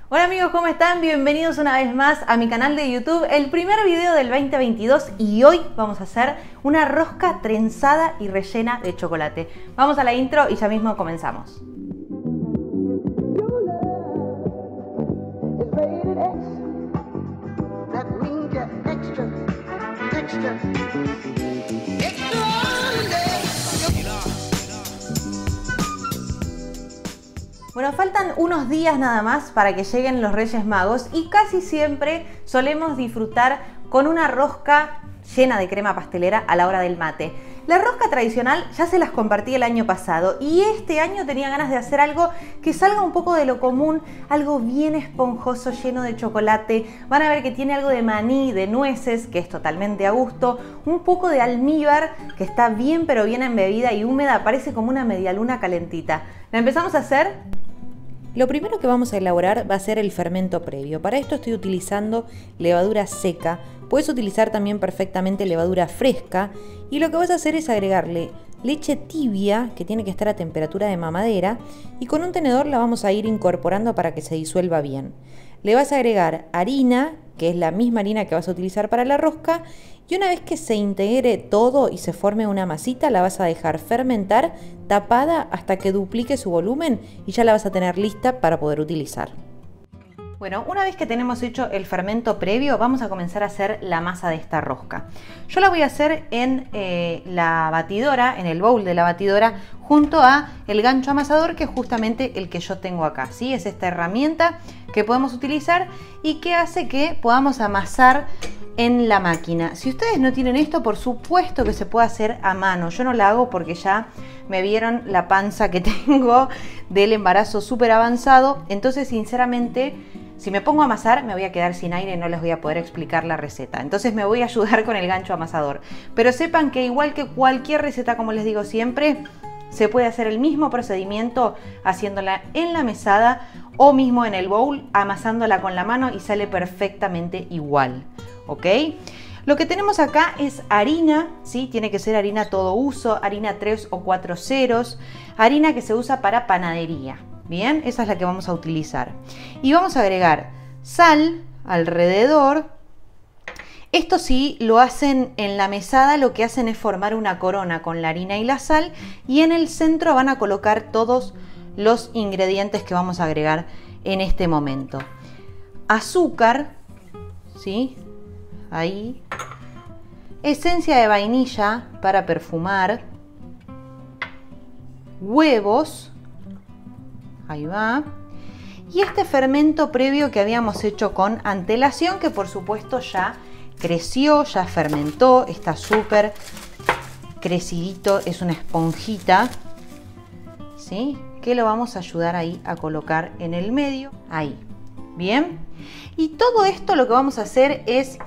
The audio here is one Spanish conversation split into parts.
Hola amigos, ¿cómo están? Bienvenidos una vez más a mi canal de YouTube, el primer video del 2022 y hoy vamos a hacer una rosca trenzada y rellena de chocolate. Vamos a la intro y ya mismo comenzamos. Bueno, faltan unos días nada más para que lleguen los Reyes Magos y casi siempre solemos disfrutar con una rosca llena de crema pastelera a la hora del mate. La rosca tradicional ya se las compartí el año pasado y este año tenía ganas de hacer algo que salga un poco de lo común, algo bien esponjoso, lleno de chocolate. Van a ver que tiene algo de maní, de nueces, que es totalmente a gusto, un poco de almíbar, que está bien pero bien embebida y húmeda, parece como una medialuna calentita. ¿La empezamos a hacer? Lo primero que vamos a elaborar va a ser el fermento previo. Para esto estoy utilizando levadura seca. Puedes utilizar también perfectamente levadura fresca. Y lo que vas a hacer es agregarle leche tibia, que tiene que estar a temperatura de mamadera, y con un tenedor la vamos a ir incorporando para que se disuelva bien. Le vas a agregar harina, que es la misma harina que vas a utilizar para la rosca, y una vez que se integre todo y se forme una masita, la vas a dejar fermentar tapada hasta que duplique su volumen y ya la vas a tener lista para poder utilizar. Bueno, una vez que tenemos hecho el fermento previo, vamos a comenzar a hacer la masa de esta rosca. Yo la voy a hacer en la batidora, en el bowl de la batidora, junto a el gancho amasador, que es justamente el que yo tengo acá, ¿sí? Es esta herramienta que podemos utilizar y que hace que podamos amasar en la máquina. Si ustedes no tienen esto, por supuesto que se puede hacer a mano. Yo no la hago porque ya me vieron la panza que tengo del embarazo súper avanzado. Entonces, sinceramente, si me pongo a amasar, me voy a quedar sin aire y no les voy a poder explicar la receta. Entonces me voy a ayudar con el gancho amasador. Pero sepan que igual que cualquier receta, como les digo siempre, se puede hacer el mismo procedimiento haciéndola en la mesada o mismo en el bowl, amasándola con la mano y sale perfectamente igual. ¿Ok? Lo que tenemos acá es harina, ¿sí? Tiene que ser harina todo uso, harina 3 o 4 ceros, harina que se usa para panadería. Bien, esa es la que vamos a utilizar. Y vamos a agregar sal alrededor. Esto sí lo hacen en la mesada, lo que hacen es formar una corona con la harina y la sal y en el centro van a colocar todos los ingredientes que vamos a agregar en este momento. Azúcar, ¿sí? Ahí. Esencia de vainilla para perfumar. Huevos. Ahí va. Y este fermento previo que habíamos hecho con antelación, que por supuesto ya creció, ya fermentó, está súper crecidito, es una esponjita, ¿sí? Que lo vamos a ayudar ahí a colocar en el medio, ahí, bien. Y todo esto lo que vamos a hacer es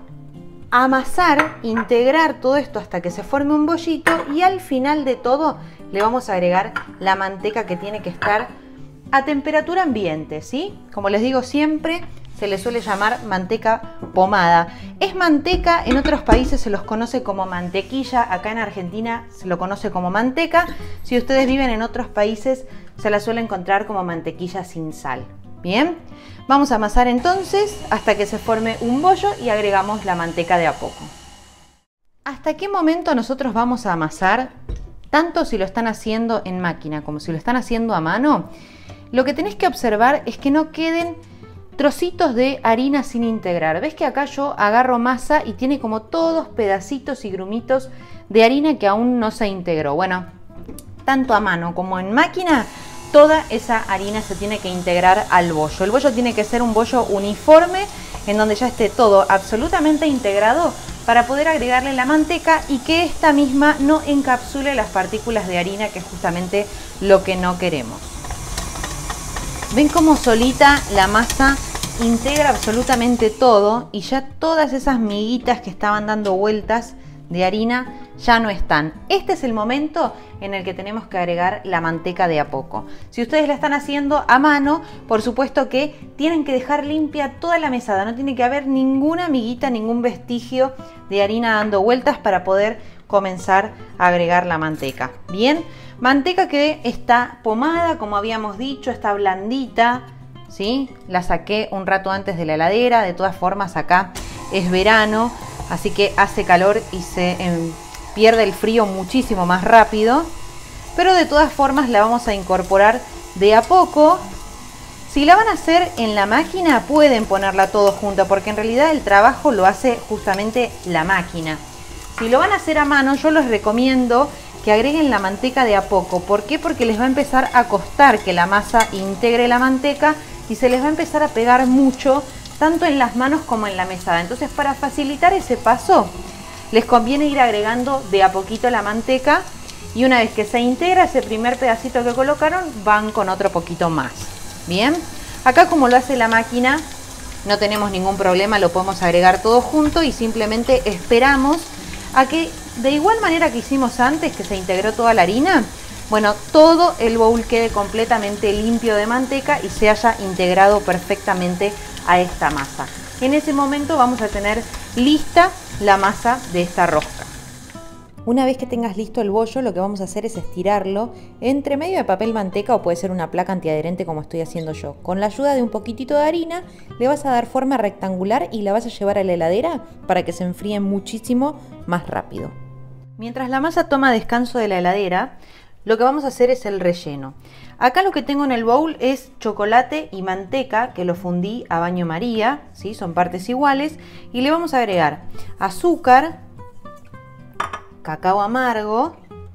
amasar, integrar todo esto hasta que se forme un bollito y al final de todo le vamos a agregar la manteca que tiene que estar a temperatura ambiente, ¿sí? Como les digo siempre, se le suele llamar manteca pomada. Es manteca, en otros países se los conoce como mantequilla, acá en Argentina se lo conoce como manteca. Si ustedes viven en otros países, se la suele encontrar como mantequilla sin sal. Bien, vamos a amasar entonces hasta que se forme un bollo y agregamos la manteca de a poco. ¿Hasta qué momento nosotros vamos a amasar? Tanto si lo están haciendo en máquina como si lo están haciendo a mano, lo que tenés que observar es que no queden trocitos de harina sin integrar. ¿Ves que acá yo agarro masa y tiene como todos pedacitos y grumitos de harina que aún no se integró? Bueno, tanto a mano como en máquina, toda esa harina se tiene que integrar al bollo. El bollo tiene que ser un bollo uniforme en donde ya esté todo absolutamente integrado para poder agregarle la manteca y que esta misma no encapsule las partículas de harina, que es justamente lo que no queremos. ¿Ven cómo solita la masa integra absolutamente todo y ya todas esas miguitas que estaban dando vueltas de harina ya no están? Este es el momento en el que tenemos que agregar la manteca de a poco. Si ustedes la están haciendo a mano, por supuesto que tienen que dejar limpia toda la mesada, no tiene que haber ninguna miguita, ningún vestigio de harina dando vueltas para poder comenzar a agregar la manteca. Bien, manteca que está pomada, como habíamos dicho, está blandita, ¿sí? La saqué un rato antes de la heladera. De todas formas, acá es verano, así que hace calor y se pierde el frío muchísimo más rápido. Pero de todas formas la vamos a incorporar de a poco. Si la van a hacer en la máquina, pueden ponerla todo junto, porque en realidad el trabajo lo hace justamente la máquina. Si lo van a hacer a mano, yo les recomiendo que agreguen la manteca de a poco. ¿Por qué? Porque les va a empezar a costar que la masa integre la manteca y se les va a empezar a pegar mucho, tanto en las manos como en la mesada. Entonces, para facilitar ese paso, les conviene ir agregando de a poquito la manteca, y una vez que se integra ese primer pedacito que colocaron, van con otro poquito más. Bien, acá como lo hace la máquina, no tenemos ningún problema, lo podemos agregar todo junto y simplemente esperamos a que, de igual manera que hicimos antes, que se integró toda la harina, bueno, todo el bowl quede completamente limpio de manteca y se haya integrado perfectamente a esta masa. En ese momento vamos a tener lista la masa de esta rosca. Una vez que tengas listo el bollo, lo que vamos a hacer es estirarlo entre medio de papel manteca, o puede ser una placa antiadherente como estoy haciendo yo. Con la ayuda de un poquitito de harina le vas a dar forma rectangular y la vas a llevar a la heladera para que se enfríe muchísimo más rápido. Mientras la masa toma descanso de la heladera, lo que vamos a hacer es el relleno. Acá lo que tengo en el bowl es chocolate y manteca, que lo fundí a baño María, ¿sí? Son partes iguales, y le vamos a agregar azúcar, cacao amargo.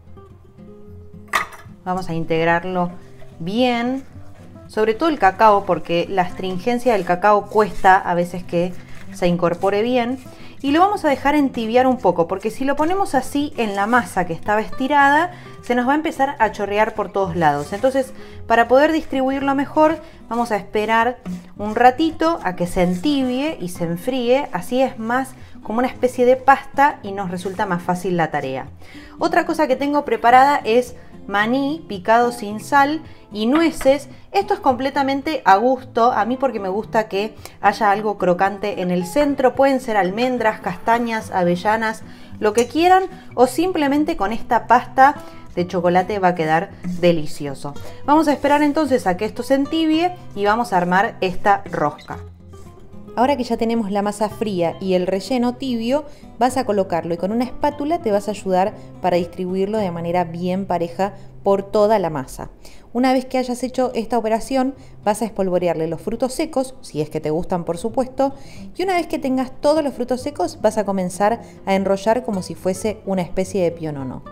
Vamos a integrarlo bien, sobre todo el cacao, porque la astringencia del cacao cuesta a veces que se incorpore bien, y lo vamos a dejar entibiar un poco, porque si lo ponemos así en la masa que estaba estirada, se nos va a empezar a chorrear por todos lados. Entonces, para poder distribuirlo mejor, vamos a esperar un ratito a que se entibie y se enfríe. Así es más como una especie de pasta y nos resulta más fácil la tarea. Otra cosa que tengo preparada es maní picado sin sal y nueces. Esto es completamente a gusto, a mí porque me gusta que haya algo crocante en el centro. Pueden ser almendras, castañas, avellanas, lo que quieran, o simplemente con esta pasta de chocolate va a quedar delicioso. Vamos a esperar entonces a que esto se entibie y vamos a armar esta rosca. Ahora que ya tenemos la masa fría y el relleno tibio, vas a colocarlo y con una espátula te vas a ayudar para distribuirlo de manera bien pareja por toda la masa. Una vez que hayas hecho esta operación, vas a espolvorearle los frutos secos, si es que te gustan por supuesto, y una vez que tengas todos los frutos secos, vas a comenzar a enrollar como si fuese una especie de pionono.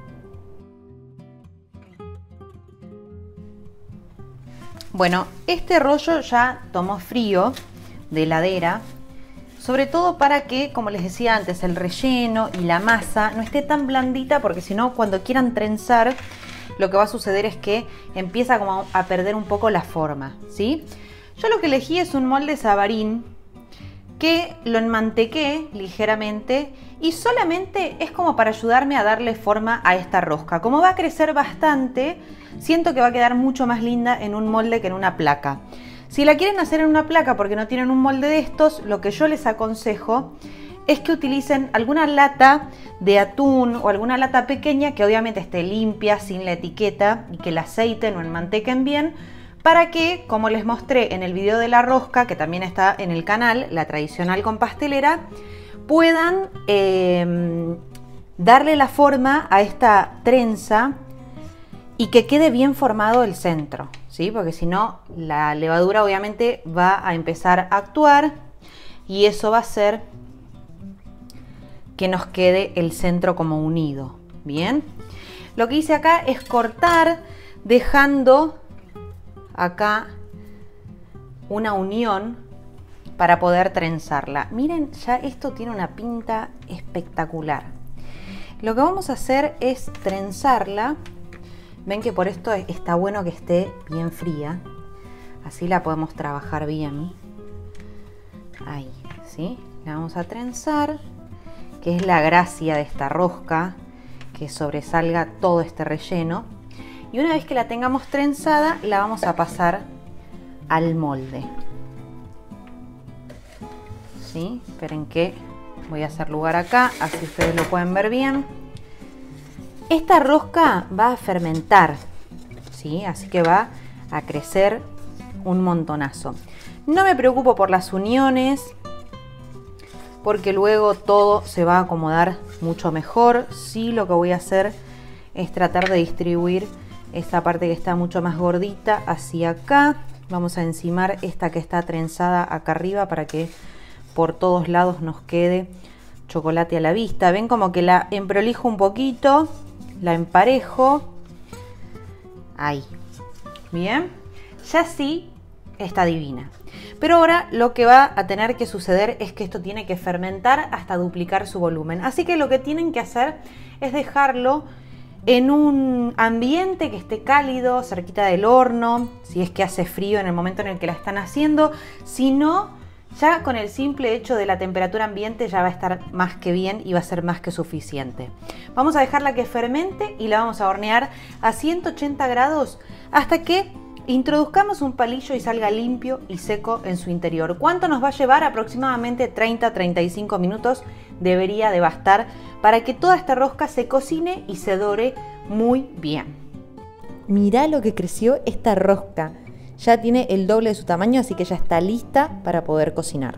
Bueno, este rollo ya tomó frío de heladera, sobre todo para que, como les decía antes, el relleno y la masa no esté tan blandita, porque si no, cuando quieran trenzar, lo que va a suceder es que empieza como a perder un poco la forma, ¿sí? Yo lo que elegí es un molde Savarin, que lo enmantequé ligeramente y solamente es como para ayudarme a darle forma a esta rosca. Como va a crecer bastante, siento que va a quedar mucho más linda en un molde que en una placa. Si la quieren hacer en una placa porque no tienen un molde de estos, lo que yo les aconsejo es que utilicen alguna lata de atún o alguna lata pequeña que obviamente esté limpia, sin la etiqueta, y que la aceiten o enmantequen bien, para que, como les mostré en el video de la rosca, que también está en el canal, la tradicional con pastelera, puedan darle la forma a esta trenza y que quede bien formado el centro, ¿sí? Porque si no, la levadura obviamente va a empezar a actuar y eso va a hacer que nos quede el centro como unido. Bien, lo que hice acá es cortar, dejando acá una unión para poder trenzarla. Miren, ya esto tiene una pinta espectacular. Lo que vamos a hacer es trenzarla. Ven que por esto está bueno que esté bien fría, así la podemos trabajar bien. Ahí, ¿sí? La vamos a trenzar, que es la gracia de esta rosca, que sobresalga todo este relleno. Y una vez que la tengamos trenzada, la vamos a pasar al molde. ¿Sí? Esperen que voy a hacer lugar acá, así ustedes lo pueden ver bien. Esta rosca va a fermentar, ¿sí? Así que va a crecer un montonazo. No me preocupo por las uniones, porque luego todo se va a acomodar mucho mejor. Sí, lo que voy a hacer es tratar de distribuir esta parte que está mucho más gordita hacia acá. Vamos a encimar esta que está trenzada acá arriba para que por todos lados nos quede chocolate a la vista. Ven como que la emprolijo un poquito, la emparejo. Ahí. Bien. Ya sí está divina. Pero ahora lo que va a tener que suceder es que esto tiene que fermentar hasta duplicar su volumen. Así que lo que tienen que hacer es dejarlo en un ambiente que esté cálido, cerquita del horno, si es que hace frío en el momento en el que la están haciendo. Si no, ya con el simple hecho de la temperatura ambiente ya va a estar más que bien y va a ser más que suficiente. Vamos a dejarla que fermente y la vamos a hornear a 180 grados hasta que introduzcamos un palillo y salga limpio y seco en su interior. ¿Cuánto nos va a llevar? Aproximadamente 30-35 minutos debería de bastar para que toda esta rosca se cocine y se dore muy bien. Mirá lo que creció esta rosca. Ya tiene el doble de su tamaño, así que ya está lista para poder cocinar.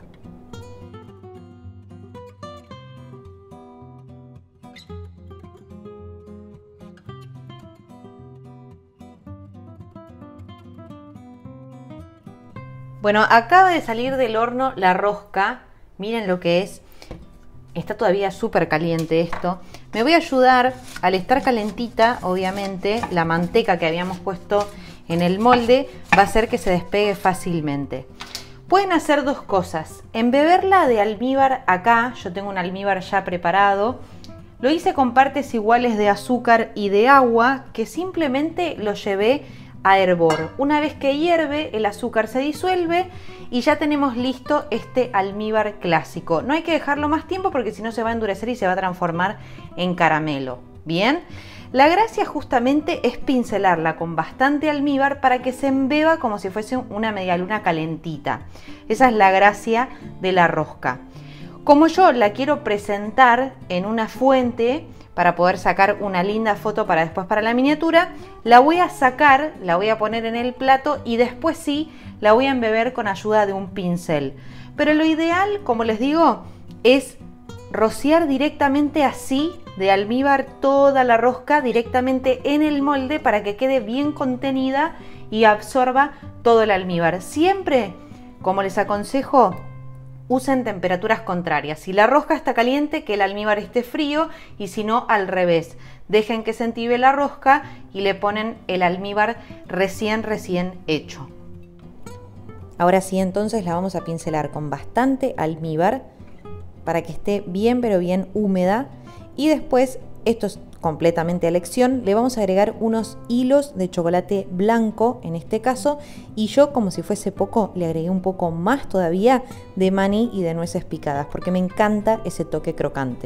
Bueno, acaba de salir del horno la rosca. Miren lo que es. Está todavía súper caliente esto. Me voy a ayudar, al estar calentita, obviamente, la manteca que habíamos puesto en el molde va a hacer que se despegue fácilmente. Pueden hacer dos cosas. Embeberla de almíbar acá. Yo tengo un almíbar ya preparado. Lo hice con partes iguales de azúcar y de agua, que simplemente lo llevé a hervor. Una vez que hierve, el azúcar se disuelve y ya tenemos listo este almíbar clásico. No hay que dejarlo más tiempo porque si no se va a endurecer y se va a transformar en caramelo. Bien, la gracia justamente es pincelarla con bastante almíbar para que se embeba como si fuese una medialuna calentita. Esa es la gracia de la rosca. Como yo la quiero presentar en una fuente para poder sacar una linda foto para después para la miniatura, la voy a sacar, la voy a poner en el plato y después sí la voy a embeber con ayuda de un pincel. Pero lo ideal, como les digo, es rociar directamente así de almíbar toda la rosca directamente en el molde para que quede bien contenida y absorba todo el almíbar. Siempre, como les aconsejo, usen temperaturas contrarias. Si la rosca está caliente, que el almíbar esté frío, y si no, al revés. Dejen que se entibe la rosca y le ponen el almíbar recién hecho. Ahora sí, entonces la vamos a pincelar con bastante almíbar para que esté bien pero bien húmeda, y después, esto es completamente a elección, le vamos a agregar unos hilos de chocolate blanco en este caso, y yo, como si fuese poco, le agregué un poco más todavía de maní y de nueces picadas porque me encanta ese toque crocante.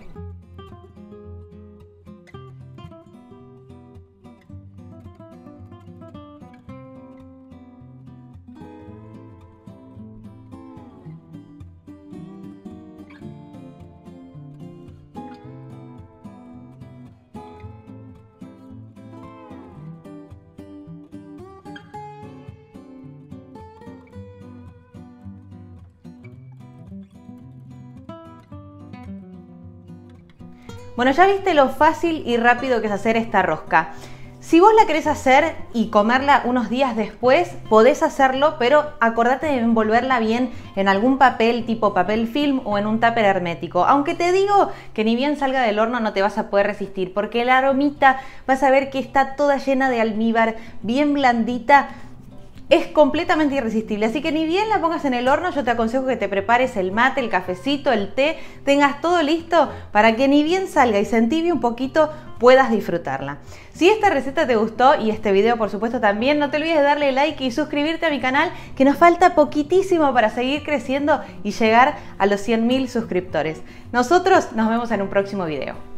Bueno, ya viste lo fácil y rápido que es hacer esta rosca. Si vos la querés hacer y comerla unos días después, podés hacerlo, pero acordate de envolverla bien en algún papel tipo papel film o en un tupper hermético. Aunque te digo que ni bien salga del horno no te vas a poder resistir, porque la aromita vas a ver que está toda llena de almíbar, bien blandita. Es completamente irresistible, así que ni bien la pongas en el horno, yo te aconsejo que te prepares el mate, el cafecito, el té, tengas todo listo para que ni bien salga y se entibie un poquito, puedas disfrutarla. Si esta receta te gustó y este video por supuesto también, no te olvides de darle like y suscribirte a mi canal, que nos falta poquitísimo para seguir creciendo y llegar a los 100.000 suscriptores. Nosotros nos vemos en un próximo video.